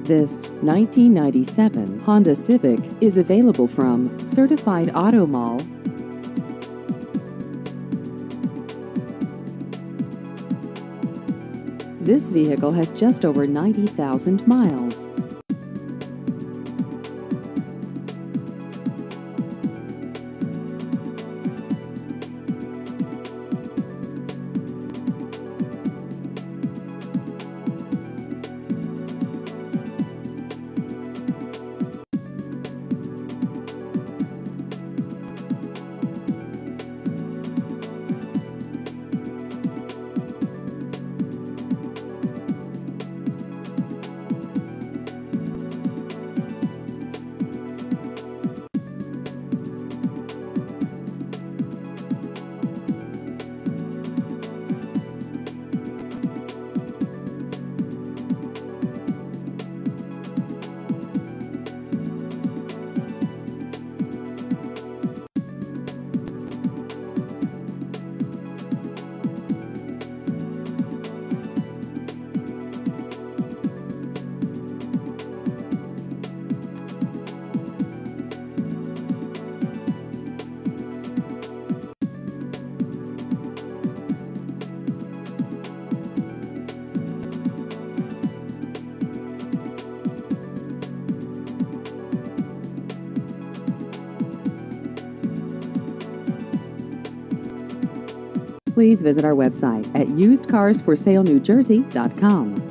This 1997 Honda Civic is available from Certified Auto Mall. This vehicle has just over 90,000 miles. Please visit our website at usedcarsforsalenewjersey.com.